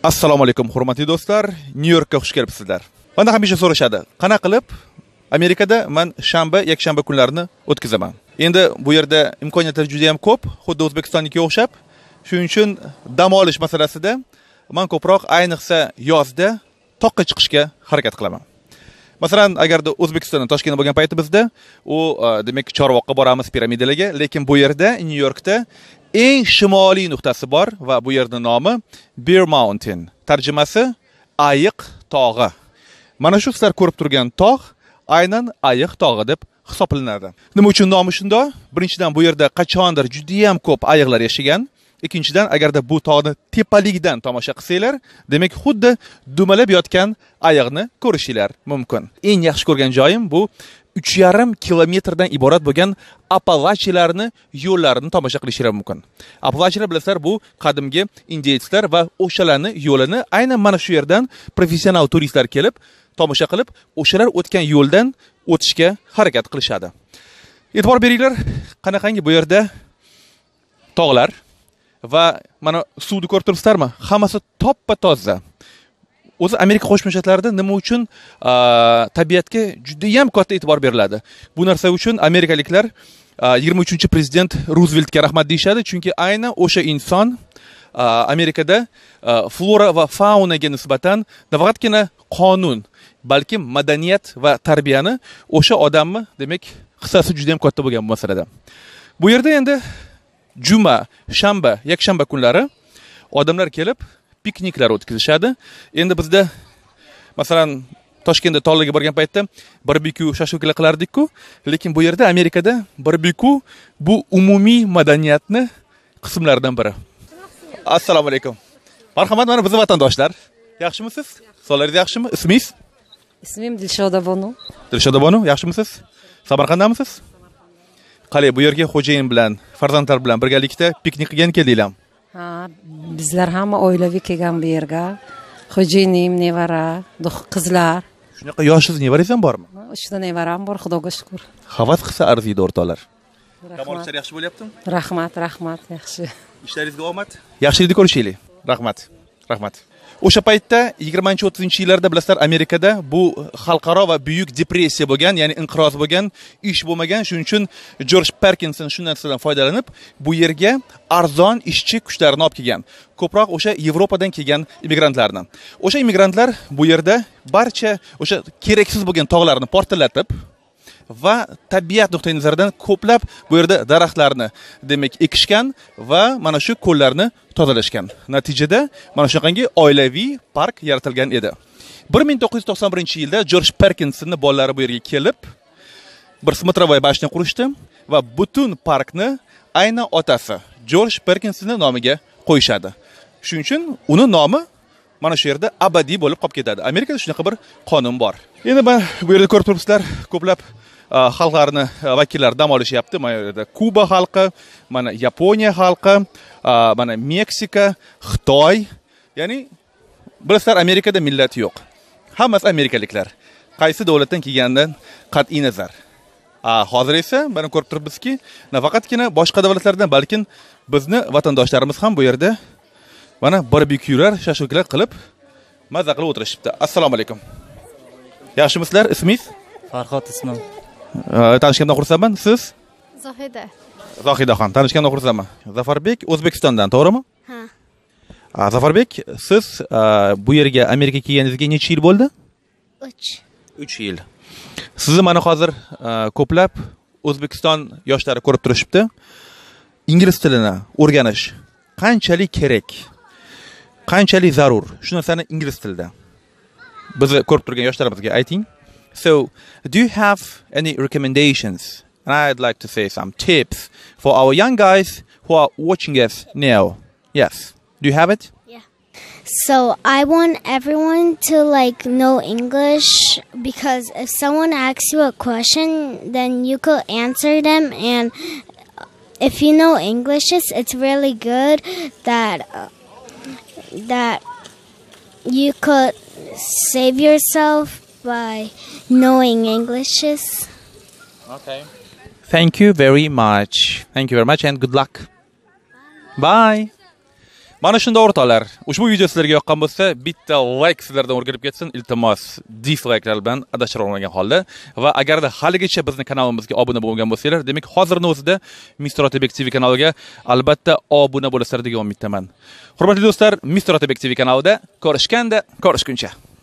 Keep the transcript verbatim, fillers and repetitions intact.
Assalomu alaykum hurmatli do'stlar, New Yorkka xush kelibsizlar. Mana hamisha so'rashadi, qana qilib Amerikada men shanba, yakshanba kunlarini o'tkazaman. Endi bu yerda imkoniyatlar juda ham ko'p, xuddi O'zbekistonnikiga o'xshab. Shuning uchun dam olish masalasida men ko'proq ayniqsa yozda toqqa chiqishga harakat qilaman. Masalan, agarda O'zbekistondan Toshkentga bo'lgan paytimizda, u demak Chorvoqqa boramiz piramidalarga, lekin bu yerda New Yorkda eng shimoliy nuqtasi bor va bu yerning nomi Bear Mountain. Tarjimasi ayiq tog'i. Mana shu sizlar ko'rib turgan tog' aynan ayiq tog'i deb hisoblanadi. Nima uchun nomi shunday? Birinchidan bu yerda qachondir juda ham ko'p ayiqlar yashagan. Ikkinchidan, agarda bu tog'ni tepalikdan tomosha qilsanglar, demak xuddi dumalab yotgan ayiqni ko'rishinglar mumkin. Eng yaxshi ko'rgan joyim bu uch yarim kilometrdan iborat bo'lgan Appalachiyalarni yo'llarini tomosha qilishinglar mumkin. Appalachiyalar bilasizlar, bu qadimgi indeyslar va o'shalarning yo'lini aynan mana shu yerdan professional turistlar kelib, tomosha qilib, o'shalar o'tgan yo'ldan o'tishga harakat qilishadi. E'tibor beringlar, qanaqangi bu yerda tog'lar va mana suvni ko'rib turibsizlarmi? Hammasi toppa-toza. O'zi Amerika Qo'shma Shtatlarida nima uchun tabiatga juda ham katta e'tibor beriladi? Bu narsa uchun amerikaliklar yigirma uchinchi prezident Ruzveltga rahmat deyishadi, chunki aynan o'sha inson Amerikada flora va faunaga nisbatan nafaqatgina qonun, balki madaniyat va tarbiyani o'sha odamni, demak, hissasi juda ham katta bo'lgan bu masalada. Bu yerda endi juma, shanba, yakshanba kunlari odamlar kelib pikniklar o'tkazishadi. Endi bizda masalan Toshkentda tog'larga borgan paytda barbekyu, shashliklar qilardik-ku, lekin bu yerda Amerikada barbekyu bu umumiy madaniyatni qismlaridan biri. Assalomu alaykum. Marhamat, mana bizning vatandoshlar. Yaxshimisiz? Sog'lig'ingiz yaxshimi? Ismingiz? Ismim Dilshoda Bonu. Dilshoda Bonu, yaxshimisiz? Samarqanddamisiz? Qalay, bu yerga xo'jayin bilan, farzandlar bilan birgalikda piknik qilgan keldinglar? Ha, bizlar hamma oilaviy kelgan bu yerga. Xo'jayinim, nevara, qizlar. Shunaqa yoshingiz nevarangiz ham bormi? Uchta nevaram bor, Xudoga shukr. Havas qilsa arziydi o'rtoqlar. Dam olishlar yaxshi bo'lyaptimi? Rahmat, rahmat, yaxshi. Ishlaringizga omad. Yaxshilikni ko'rishaylik. Rahmat. Rahmat. O'sha paytda yigirmanchi o'ttizinchi yillarda bilasizlar, Amerikada bu xalqaro va buyuk depressiya bo'lgan, ya'ni inqiroz bo'lgan, ish bo'lmagan. Shuning uchun Jorj Parkinson shu narsadan foydalanib, bu yerga arzon ishchi kuchlarini olib kelgan. Ko'proq o'sha Yevropadan kelgan immigrantlarni. O'sha immigrantlar bu yerda barcha o'sha keraksiz bo'lgan tog'larni portlatib va tabiat nuqtai nazaridan ko'plab bu yerda daraxtlarni demak ekishgan va mana shu ko'llarni tozalashgan. Natijada mana shunaqangi oilaviy park yaratilgan edi. bir ming to'qqiz yuz to'qson birinchi yilda Jorj Parkinsonning bolalari bu yerga kelib bir smotrovoy bashni qurishdi va butun parkni aynan otasi Jorj Parkinsonning nomiga qo'yishadi. Shuning uchun uning nomi mana shu yerda abadiy bo'lib qolib ketadi. Amerikada shunaqa bir qonun bor. Endi men bu yerda ko'rib turibsizlar, ko'plab xalqlarni vakillari dam olishyapti. Mana yerda Kuba xalqi, mana Yaponiya xalqi, mana Meksika, Xitoy. Ya'ni bilasizlar, Amerikada millat yo'q. Hammasi amerikaliklar. Qaysi davlatdan kelganidan qat'iy nazar. Hozir esa mana ko'rib turibmizki, nafaqatgina boshqa davlatlardan, balki bizni vatandoshlarimiz ham bu yerda mana barbekyular, shashliklar qilib mazza qilib o'tirishibdi. Assalomu alaykum. Yaxshimisizlar? Ismingiz? Farhod ismim. Tanishgandan xursandman. Siz? Zohida. Zohidaxon, tanishgandan xursandman. Zafarbek O'zbekistondan, to'g'rimi? Ha. Zafarbek, siz bu yerga Amerikaga kelganingizga necha yil bo'ldi? uch. uch yil. Sizni mana hozir ko'plab O'zbekiston yoshlari ko'rib turishibdi. Ingliz tilini o'rganish qanchalik kerak? Qanchalik zarur? Shu narsani ingliz tilida bizni ko'rib turgan yoshlarimizga ayting. So, do you have any recommendations? And I'd like to say some tips for our young guys who are watching us now. Yes. Do you have it? Yeah. So, I want everyone to like know English, because if someone asks you a question, then you could answer them, and if you know English, it's really good that uh, that you could save yourself by knowing English. Okay. Thank you very much. Thank you very much and good luck. Bye. Mana shunda o'rtoqlar, ushbu video sizlarga yoqqan bo'lsa, bitta like sizlardan o'rganib ketsin, iltimos, dislike'lar bilan adashtirilmagan holda va agarda haligacha bizning kanalimizga obuna bo'lmagan bo'lsanglar, demak hozirning o'zida Mister Otabek T V kanaliga albatta obuna bo'lasizlar degan umiddaman. Hurmatli do'stlar, Mister Otabek T V kanalida ko'rishganda, ko'rishguncha.